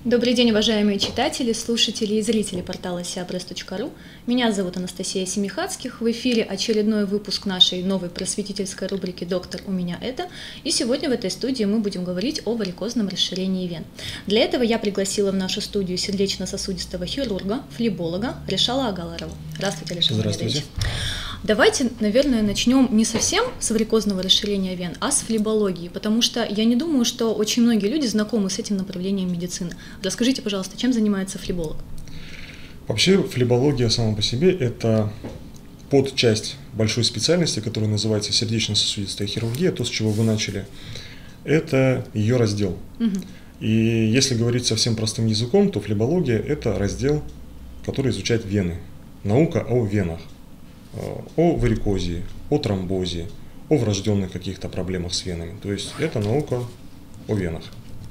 Добрый день, уважаемые читатели, слушатели и зрители портала siapress.ru. Меня зовут Анастасия Семихацких. В эфире очередной выпуск нашей новой просветительской рубрики «Доктор, у меня это». И сегодня в этой студии мы будем говорить о варикозном расширении вен. Для этого я пригласила в нашу студию сердечно-сосудистого хирурга, флеболога Решала Агаларова. Здравствуйте, Решал Валерьевич. Давайте, наверное, начнем не совсем с варикозного расширения вен, а с флебологии, потому что я не думаю, что очень многие люди знакомы с этим направлением медицины. Расскажите, пожалуйста, чем занимается флеболог? Вообще флебология сама по себе – это подчасть большой специальности, которая называется сердечно-сосудистая хирургия, то, с чего вы начали. Это ее раздел. И если говорить совсем простым языком, то флебология – это раздел, который изучает вены, наука о венах. О варикозе, о тромбозе, о врожденных каких-то проблемах с венами. То есть это наука о венах.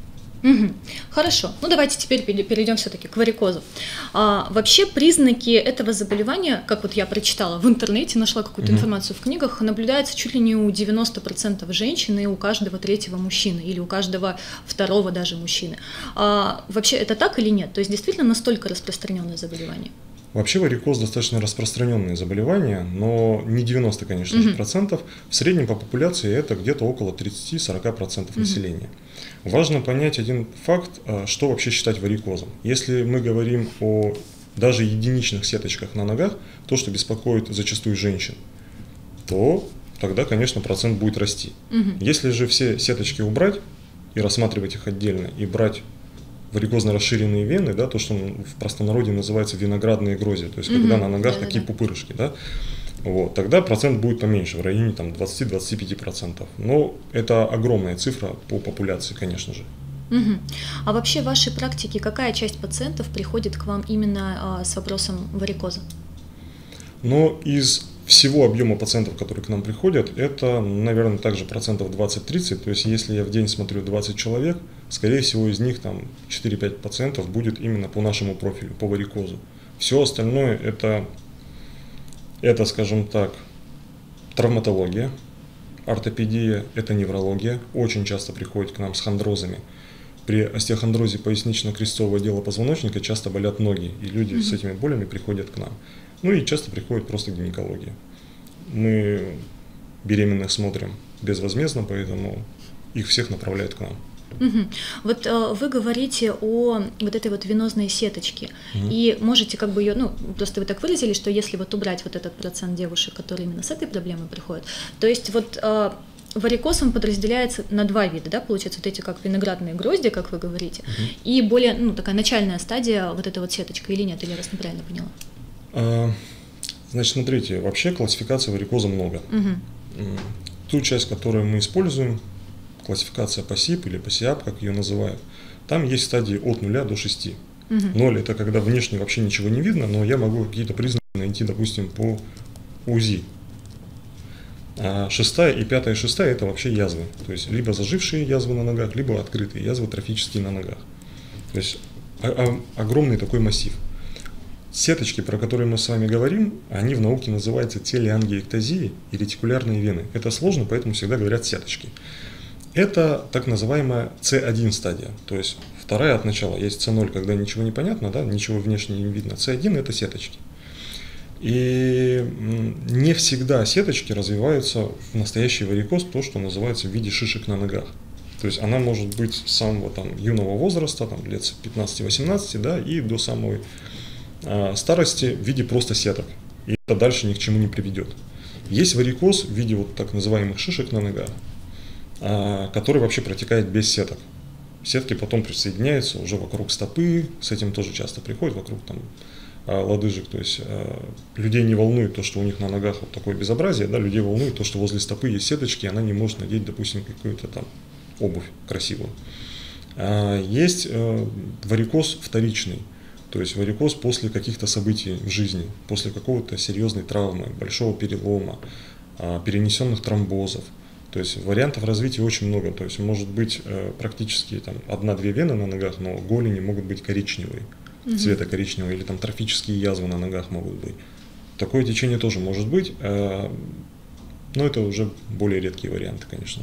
Хорошо. Ну давайте теперь перейдем все-таки к варикозу. Вообще признаки этого заболевания, как вот я прочитала в интернете, нашла какую-то информацию в книгах, наблюдается чуть ли не у 90% женщин и у каждого третьего мужчины, или у каждого второго даже мужчины. Вообще это так или нет? То есть действительно настолько распространенное заболевание? Вообще варикоз достаточно распространенное заболевание, но не 90, конечно же, процентов. В среднем по популяции это где-то около 30-40% населения. Важно понять один факт, что вообще считать варикозом. Если мы говорим о даже единичных сеточках на ногах, то, что беспокоит зачастую женщин, то тогда, конечно, процент будет расти. Если же все сеточки убрать и рассматривать их отдельно, и брать варикозно расширенные вены, да, то, что в простонародье называется виноградные грози, то есть когда на ногах такие пупырышки, да, вот, тогда процент будет поменьше, в районе 20-25%. Но это огромная цифра по популяции, конечно же. А вообще в вашей практике какая часть пациентов приходит к вам именно с вопросом варикоза? Но из всего объема пациентов, которые к нам приходят, это, наверное, также процентов 20-30. То есть, если я в день смотрю 20 человек, скорее всего, из них 4-5 пациентов будет именно по нашему профилю, по варикозу. Все остальное это, скажем так, травматология, ортопедия, это неврология. Очень часто приходят к нам с хондрозами. При остеохондрозе пояснично-крестцового отдела позвоночника часто болят ноги, и люди с этими болями приходят к нам. Ну и часто приходит просто гинекология. Мы беременных смотрим безвозмездно, поэтому их всех направляют к нам. Вот вы говорите о вот этой вот венозной сеточке, и можете как бы ее, просто вы так выразили, что если вот убрать вот этот процент девушек, которые именно с этой проблемой приходят, то есть вот варикоз он подразделяется на два вида, да, получается, вот эти как виноградные грозди, как вы говорите, и более, такая начальная стадия вот эта вот сеточка, или нет, или я вас неправильно поняла? Значит, смотрите, вообще классификаций варикоза много. Ту часть, которую мы используем, классификация ПАСИП или ПАСИАП, как ее называют, там есть стадии от 0 до 6. 0 это когда внешне вообще ничего не видно, но я могу какие-то признаки найти, допустим, по УЗИ. А 6 и 5 и 6 это вообще язвы, то есть либо зажившие язвы на ногах, либо открытые язвы трофические на ногах. То есть огромный такой массив. Сеточки, про которые мы с вами говорим, они в науке называются телеангиэктазии и ретикулярные вены. Это сложно, поэтому всегда говорят сеточки. Это так называемая С1 стадия, то есть вторая от начала. Есть С0, когда ничего не понятно, да, ничего внешне не видно. С1 это сеточки. И не всегда сеточки развиваются в настоящий варикоз, то, что называется в виде шишек на ногах. То есть она может быть с самого юного возраста, лет с 15-18, да, и до самой старости в виде просто сеток, и это дальше ни к чему не приведет. Есть варикоз в виде вот так называемых шишек на ногах, который вообще протекает без сеток. Сетки потом присоединяются уже вокруг стопы, с этим тоже часто приходят, вокруг лодыжек. То есть людей не волнует то, что у них на ногах вот такое безобразие, да, людей волнует то, что возле стопы есть сеточки, и она не может надеть, допустим, какую-то обувь красивую. Есть варикоз вторичный. То есть варикоз после каких-то событий в жизни, после какого-то серьезной травмы, большого перелома, перенесенных тромбозов. То есть вариантов развития очень много. То есть может быть практически 1-2 вены на ногах, но голени могут быть коричневые, цвета коричневого, или трофические язвы на ногах могут быть. Такое течение тоже может быть, но это уже более редкие варианты, конечно же.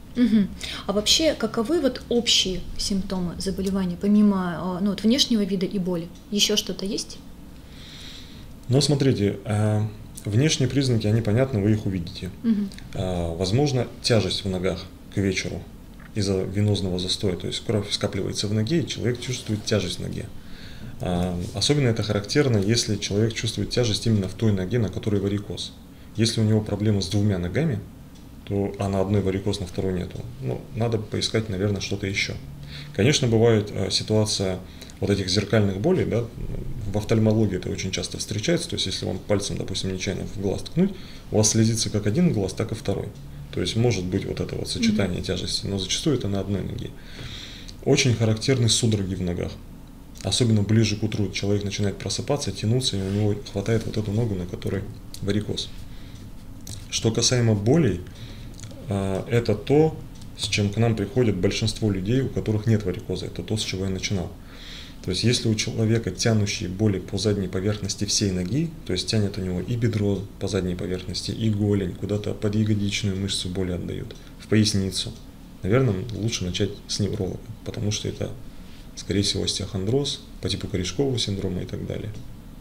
А вообще, каковы вот общие симптомы заболевания, помимо внешнего вида и боли? Еще что-то есть? Но смотрите, внешние признаки, они понятны, вы их увидите. Возможно, тяжесть в ногах к вечеру из-за венозного застоя, то есть кровь скапливается в ноге, и человек чувствует тяжесть в ноге. Особенно это характерно, если человек чувствует тяжесть именно в той ноге, на которой варикоз. Если у него проблемы с двумя ногами, а на одной варикоз, на второй нету, надо поискать, наверное, что-то еще. Конечно, бывает ситуация вот этих зеркальных болей, да, в офтальмологии это очень часто встречается, то есть если вам пальцем, допустим, нечаянно в глаз ткнуть, у вас слезится как один глаз, так и второй. То есть может быть вот это вот сочетание тяжести, но зачастую это на одной ноге. Очень характерны судороги в ногах. Особенно ближе к утру человек начинает просыпаться, тянуться, и у него хватает вот эту ногу, на которой варикоз. Что касаемо болей, это то, с чем к нам приходит большинство людей, у которых нет варикоза. Это то, с чего я начинал. То есть если у человека тянущие боли по задней поверхности всей ноги, то есть тянет у него и бедро по задней поверхности, и голень, куда-то под ягодичную мышцу боли отдают, в поясницу, наверное, лучше начать с невролога, потому что это, скорее всего, остеохондроз по типу корешкового синдрома и так далее.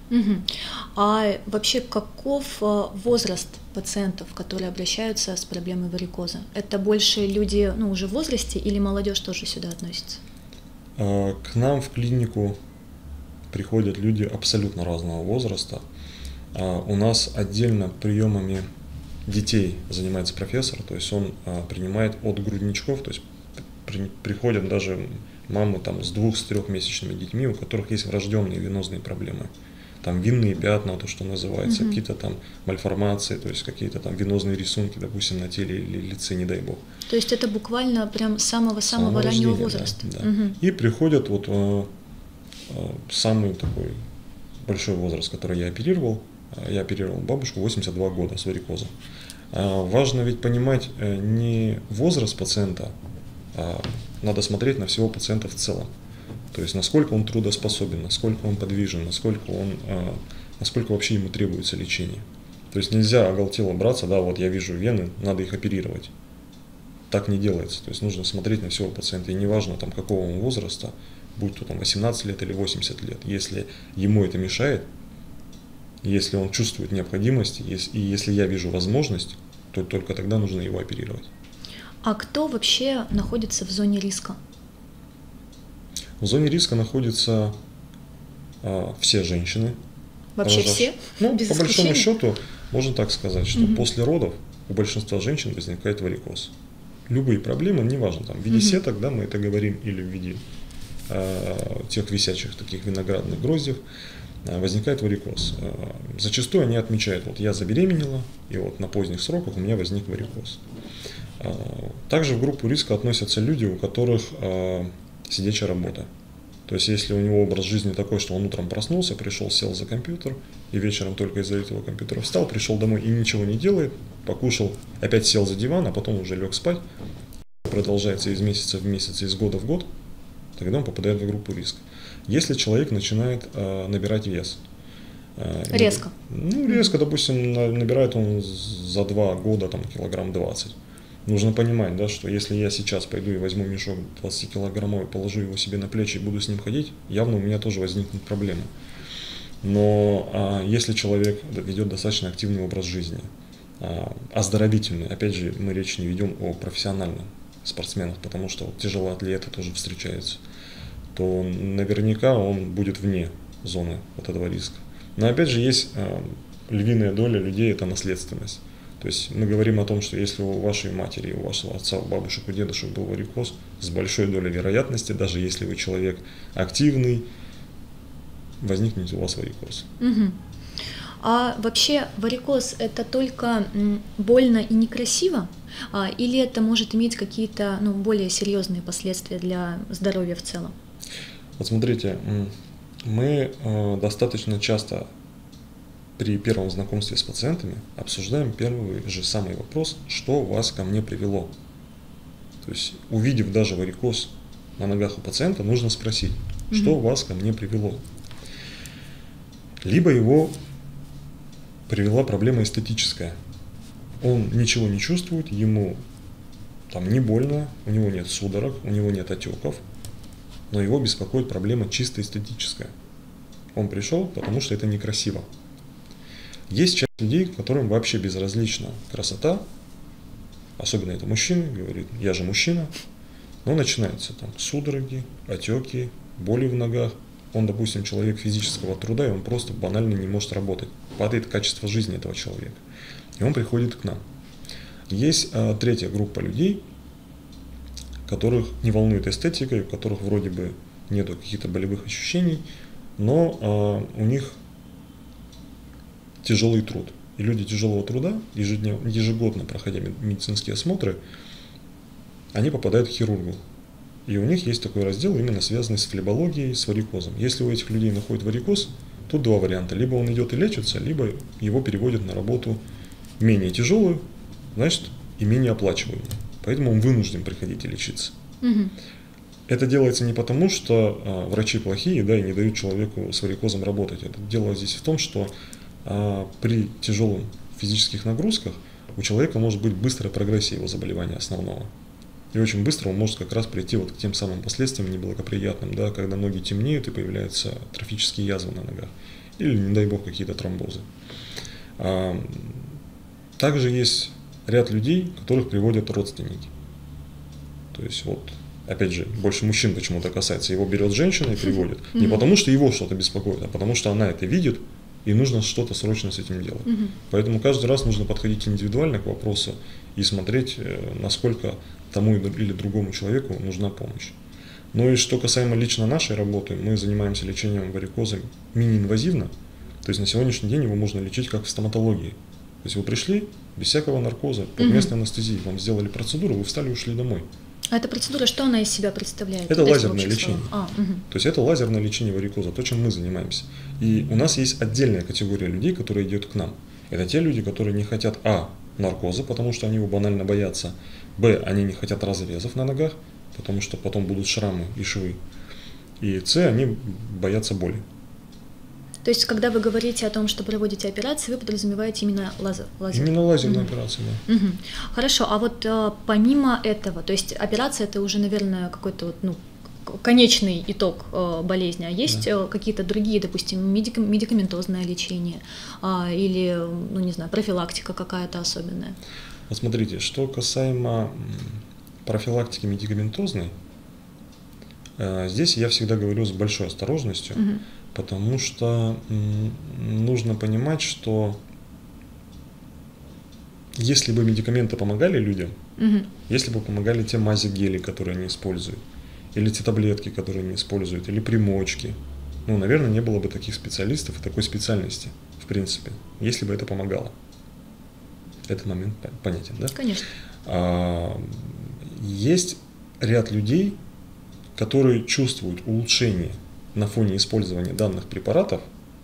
А вообще каков возраст пациентов, которые обращаются с проблемой варикоза? Это больше люди уже в возрасте или молодежь тоже сюда относится? К нам в клинику приходят люди абсолютно разного возраста. У нас отдельно приемами детей занимается профессор, то есть он принимает от грудничков, то есть приходят даже мамы с 2-3-месячными детьми, у которых есть врожденные венозные проблемы. Там винные пятна, то, что называется, какие-то там мальформации, то есть какие-то там венозные рисунки, допустим, на теле или лице, не дай бог. То есть это буквально прям самого раннего возраста. Да. И приходят самый такой большой возраст, который я оперировал. Я оперировал бабушку 82 года с варикозом. Важно ведь понимать не возраст пациента, а надо смотреть на всего пациента в целом. То есть насколько он трудоспособен, насколько он подвижен, насколько вообще ему требуется лечение. То есть нельзя оголтело браться, вот я вижу вены, надо их оперировать. Так не делается. То есть нужно смотреть на всего пациента. И неважно какого он возраста, будь то 18 лет или 80 лет. Если ему это мешает, если он чувствует необходимость, и если я вижу возможность, то только тогда нужно его оперировать. А кто вообще находится в зоне риска? В зоне риска находятся все женщины. Вообще все? Без по большому исключения? счету, можно так сказать, что после родов у большинства женщин возникает варикоз. Любые проблемы, неважно, в виде сеток, мы это говорим, или в виде тех висячих таких виноградных гроздьев, возникает варикоз. Зачастую они отмечают, я забеременела, и на поздних сроках у меня возник варикоз. Также в группу риска относятся люди, у которых сидячая работа. То есть, если у него образ жизни такой, что он утром проснулся, пришел, сел за компьютер, и вечером только из-за этого компьютера встал, пришел домой и ничего не делает, покушал, опять сел за диван, а потом уже лег спать, продолжается из месяца в месяц, из года в год, тогда он попадает в группу риска. Если человек начинает набирать вес. Резко? Резко, допустим, набирает он за 2 года килограмм 20. Нужно понимать, что если я сейчас пойду и возьму мешок 20-килограммовый, положу его себе на плечи и буду с ним ходить, явно у меня тоже возникнут проблемы. Но если человек ведет достаточно активный образ жизни, оздоровительный, опять же, мы речь не ведем о профессиональных спортсменах, потому что тяжелоатлеты тоже встречаются, то наверняка он будет вне зоны этого риска. Но опять же, есть львиная доля людей, это наследственность. То есть мы говорим о том, что если у вашей матери, у вашего отца, у бабушек, у дедушек был варикоз, с большой долей вероятности, даже если вы человек активный, возникнет у вас варикоз. А вообще варикоз – это только больно и некрасиво? Или это может иметь какие-то более серьезные последствия для здоровья в целом? Вот смотрите, мы достаточно часто при первом знакомстве с пациентами обсуждаем первый же самый вопрос, что вас ко мне привело. То есть, увидев даже варикоз на ногах у пациента, нужно спросить, что вас ко мне привело. Либо его привела проблема эстетическая. Он ничего не чувствует, ему там не больно, у него нет судорог, у него нет отеков, но его беспокоит проблема чисто эстетическая. Он пришел, потому что это некрасиво. Есть часть людей, которым вообще безразлична красота, особенно это мужчины, говорит, я же мужчина, но начинаются там судороги, отеки, боли в ногах. Он, допустим, человек физического труда, и он просто банально не может работать. Падает качество жизни этого человека. И он приходит к нам. Есть третья группа людей, которых не волнует эстетика, у которых вроде бы нету каких-то болевых ощущений, но у них тяжелый труд. И люди тяжелого труда, ежегодно проходя медицинские осмотры, они попадают к хирургу. И у них есть такой раздел, именно связанный с флебологией, с варикозом. Если у этих людей находят варикоз, тут два варианта. Либо он идет и лечится, либо его переводят на работу менее тяжелую, значит, и менее оплачиваемую. Поэтому он вынужден приходить и лечиться. Угу. Это делается не потому, что врачи плохие, да, и не дают человеку с варикозом работать. Это дело здесь в том, что при тяжелых физических нагрузках у человека может быть быстрая прогрессия его заболевания основного. И очень быстро он может как раз прийти вот к тем самым последствиям неблагоприятным, да, когда ноги темнеют и появляются атрофические язвы на ногах. Или, не дай бог, какие-то тромбозы. Также есть ряд людей, которых приводят родственники. То есть вот, опять же, больше мужчин почему-то касается. Его берет женщина и приводит. Не потому, что его что-то беспокоит, а потому, что она это видит, и нужно что-то срочно с этим делать. Поэтому каждый раз нужно подходить индивидуально к вопросу и смотреть, насколько тому или другому человеку нужна помощь. Ну и что касаемо лично нашей работы, мы занимаемся лечением варикоза мини-инвазивно. То есть на сегодняшний день его можно лечить как в стоматологии. То есть вы пришли без всякого наркоза, под местной анестезией, вам сделали процедуру, вы встали и ушли домой. А эта процедура, что она из себя представляет? Это лазерное лечение. То есть это лазерное лечение варикоза, то, чем мы занимаемся. И у нас есть отдельная категория людей, которые идут к нам. Это те люди, которые не хотят наркоза, потому что они его банально боятся, они не хотят разрезов на ногах, потому что потом будут шрамы и швы, и они боятся боли. То есть, когда вы говорите о том, что проводите операции, вы подразумеваете именно лазер? Именно лазерную операцию, да. Хорошо, а вот помимо этого, то есть операция это уже, наверное, какой-то конечный итог болезни, а есть какие-то другие, допустим, медикаментозное лечение или, не знаю, профилактика какая-то особенная? Вот смотрите, что касаемо профилактики медикаментозной, здесь я всегда говорю с большой осторожностью, потому что нужно понимать, что если бы медикаменты помогали людям, если бы помогали те мази, гели, которые они используют, или те таблетки, которые они используют, или примочки, наверное, не было бы таких специалистов и такой специальности, в принципе, если бы это помогало. Этот момент понятен, да? Конечно. Есть ряд людей, которые чувствуют улучшение на фоне использования данных препаратов,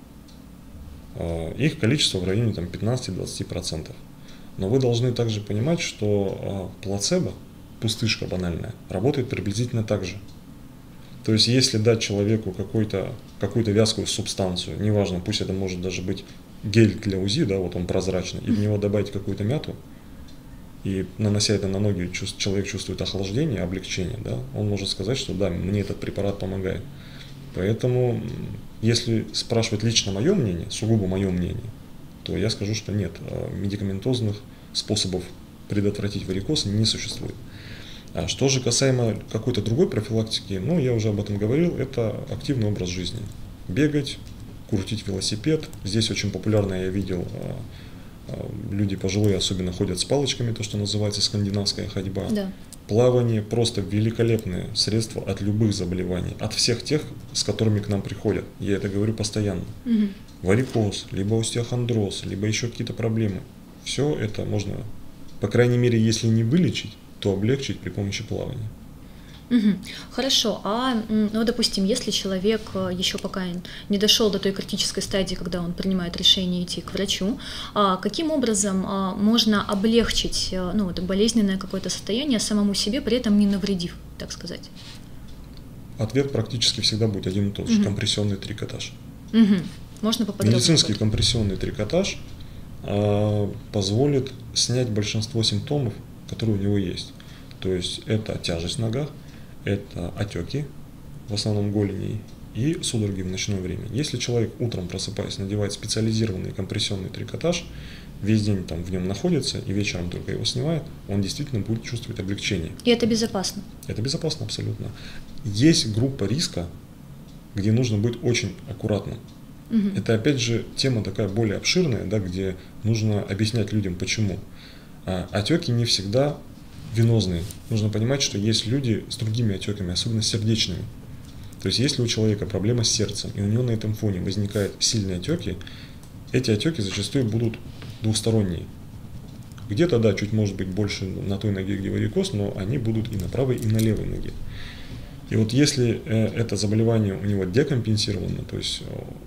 их количество в районе 15-20%. Но вы должны также понимать, что плацебо, пустышка банальная, работает приблизительно так же. То есть, если дать человеку какую-то вязкую субстанцию, неважно, пусть это может даже быть гель для УЗИ, да, вот он прозрачный, и в него добавить какую-то мяту, и нанося это на ноги, человек чувствует охлаждение, облегчение, да, он может сказать, что да, мне этот препарат помогает. Поэтому, если спрашивать лично мое мнение, сугубо мое мнение, то я скажу, что нет, медикаментозных способов предотвратить варикоз не существует. А что же касаемо какой-то другой профилактики, я уже об этом говорил, это активный образ жизни. Бегать, крутить велосипед. Здесь очень популярно, я видел, люди пожилые особенно ходят с палочками, то, что называется скандинавская ходьба. Да. Плавание просто великолепное средство от любых заболеваний, от всех тех, с которыми к нам приходят. Я это говорю постоянно. Варикоз, либо остеохондроз, либо еще какие-то проблемы. Все это можно, по крайней мере, если не вылечить, то облегчить при помощи плавания. Хорошо, допустим, если человек еще пока не дошел до той критической стадии, когда он принимает решение идти к врачу, каким образом можно облегчить болезненное какое-то состояние самому себе, при этом не навредив, так сказать? Ответ практически всегда будет один и тот же: компрессионный трикотаж. Можно поподробнее? Медицинский компрессионный трикотаж позволит снять большинство симптомов, которые у него есть. То есть это тяжесть в ногах, это отеки, в основном голени, и судороги в ночное время. Если человек утром, просыпаясь, надевает специализированный компрессионный трикотаж, весь день там в нем находится и вечером только его снимает, он действительно будет чувствовать облегчение. И это безопасно? Это безопасно абсолютно. Есть группа риска, где нужно быть очень аккуратным. Это опять же тема такая более обширная, да, где нужно объяснять людям почему. Отеки не всегда венозные. Нужно понимать, что есть люди с другими отеками, особенно сердечными. То есть если у человека проблема с сердцем, и у него на этом фоне возникают сильные отеки, эти отеки зачастую будут двусторонние. Где-то, да, чуть может быть больше на той ноге, где варикоз, но они будут и на правой, и на левой ноге. И вот если это заболевание у него декомпенсировано, то есть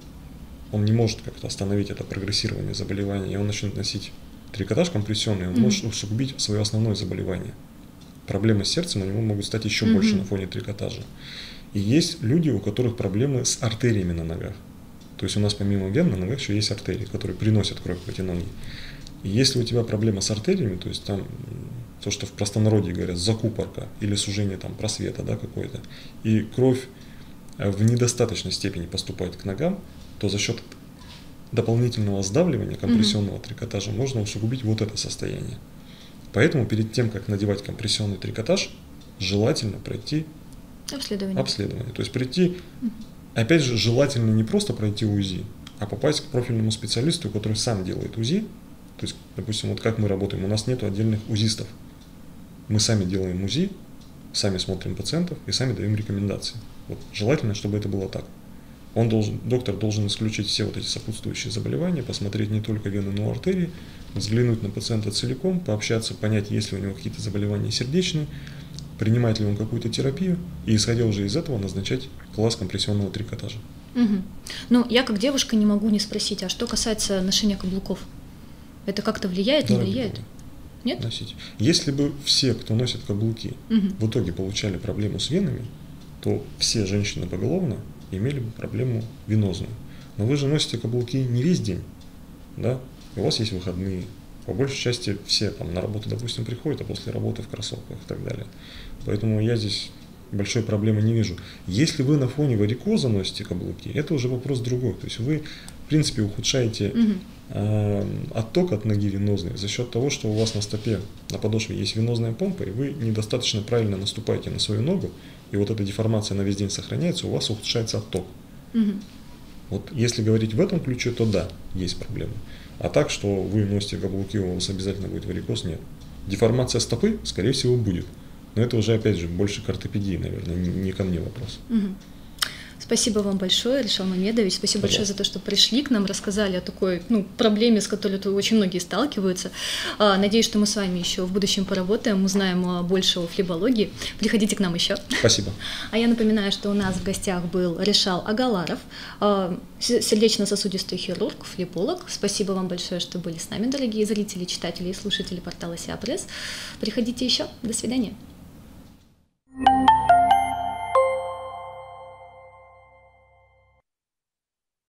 он не может как-то остановить это прогрессирование заболевания, и он начнет носить трикотаж компрессионный, он может усугубить свое основное заболевание. Проблемы с сердцем у него могут стать еще больше на фоне трикотажа. И есть люди, у которых проблемы с артериями на ногах. То есть у нас помимо вен на ногах еще есть артерии, которые приносят кровь в эти ноги. И если у тебя проблема с артериями, то есть там то, что в простонародье говорят, закупорка или сужение там просвета, да, какой-то, и кровь в недостаточной степени поступает к ногам, то за счет дополнительного сдавливания компрессионного трикотажа можно усугубить вот это состояние. Поэтому перед тем, как надевать компрессионный трикотаж, желательно пройти обследование. То есть прийти, опять же, желательно не просто пройти УЗИ, а попасть к профильному специалисту, который сам делает УЗИ. То есть, допустим, вот как мы работаем, у нас нет отдельных УЗИстов. Мы сами делаем УЗИ, сами смотрим пациентов и сами даем рекомендации. Вот, желательно, чтобы это было так. Доктор должен исключить все вот эти сопутствующие заболевания, посмотреть не только вены, но и артерии, взглянуть на пациента целиком, пообщаться, понять, есть ли у него какие-то заболевания сердечные, принимает ли он какую-то терапию, и исходя уже из этого назначать класс компрессионного трикотажа. Ну, я как девушка не могу не спросить, а что касается ношения каблуков? Это как-то влияет, не влияет? Нет? Носить. Если бы все, кто носит каблуки, в итоге получали проблему с венами, то все женщины поголовно имели бы проблему венозную. Но вы же носите каблуки не весь день, да? У вас есть выходные. По большей части все там на работу, допустим, приходят, а после работы в кроссовках и так далее. Поэтому я здесь большой проблемы не вижу. Если вы на фоне варикоза носите каблуки, это уже вопрос другой. То есть вы, в принципе, ухудшаете отток от ноги венозной за счет того, что у вас на стопе, на подошве есть венозная помпа, и вы недостаточно правильно наступаете на свою ногу, и вот эта деформация на весь день сохраняется, у вас ухудшается отток. Вот если говорить в этом ключе, то да, есть проблемы. А так, что вы носите каблуки, у вас обязательно будет варикоз, нет. Деформация стопы, скорее всего, будет. Но это уже, опять же, больше к ортопедии, наверное, не ко мне вопрос. Спасибо вам большое, Решал Мамедович. Спасибо большое за то, что пришли к нам, рассказали о такой проблеме, с которой очень многие сталкиваются. Надеюсь, что мы с вами еще в будущем поработаем, узнаем больше о флебологии. Приходите к нам еще. Спасибо. А я напоминаю, что у нас в гостях был Решал Агаларов, сердечно-сосудистый хирург, флеболог. Спасибо вам большое, что были с нами, дорогие зрители, читатели и слушатели портала Сиапресс. Приходите еще. До свидания.